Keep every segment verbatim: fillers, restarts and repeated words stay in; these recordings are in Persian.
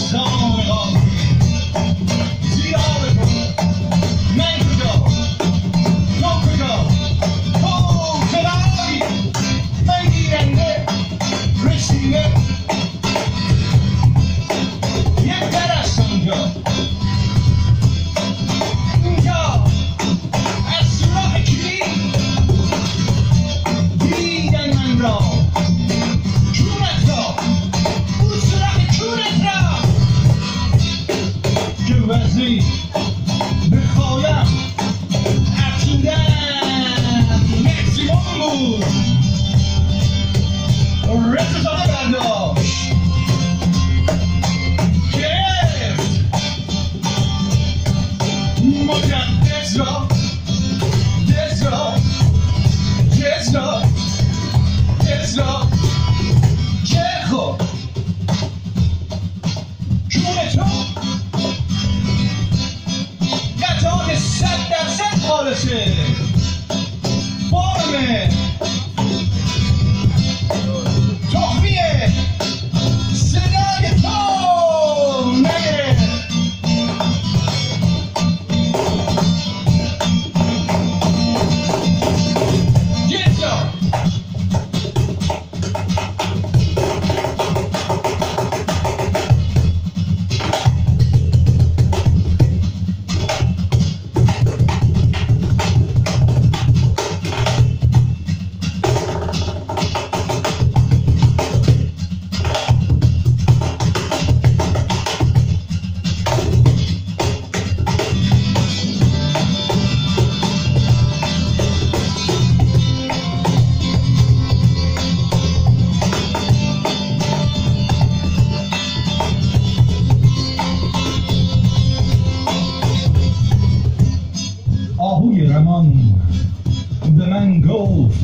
به من گفت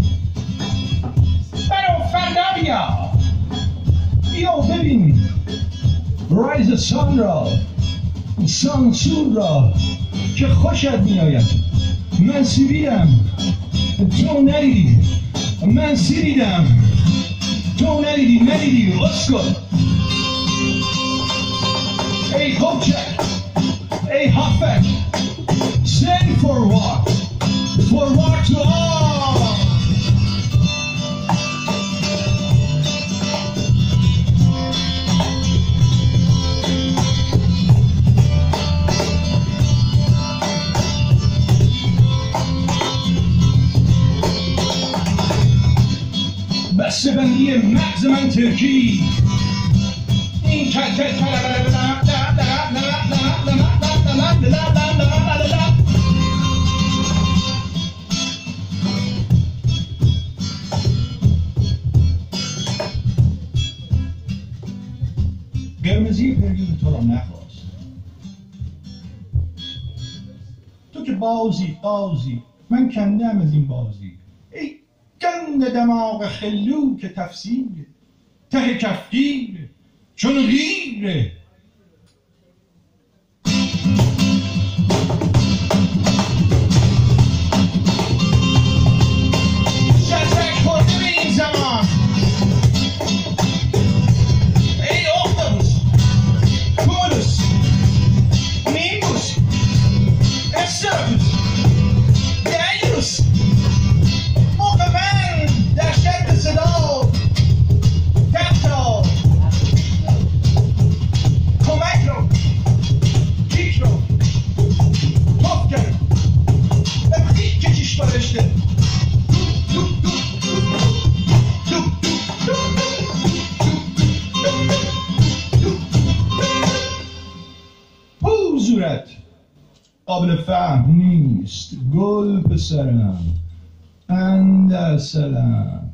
برو فردا بیا بیا ببین رایز سان را سانسور را که خوشت میآید. من سیریدم تو ندیدی، من سیریدم تو ندیدی ندیدی اسکل. ای کوچک ای هافک send for what? For what to all? بسته بندی مغز من ترکی این کل کل کل قرمزی پریود تو را نخواست. تو که بازی بازی من کندم از این بازی. ای گند دماغ خلو که تفسیر ته کفگیر چون غیره. شرسک خورده به این زمان ای اختبوس کولوس نیمبوس استرابوس دیوس موقع من در شد صدا کفتا کمک رو کیک رو توف کرد بخیق کشیش بارشته حضورت قابل فهم نیست گل پسرم اندر سرم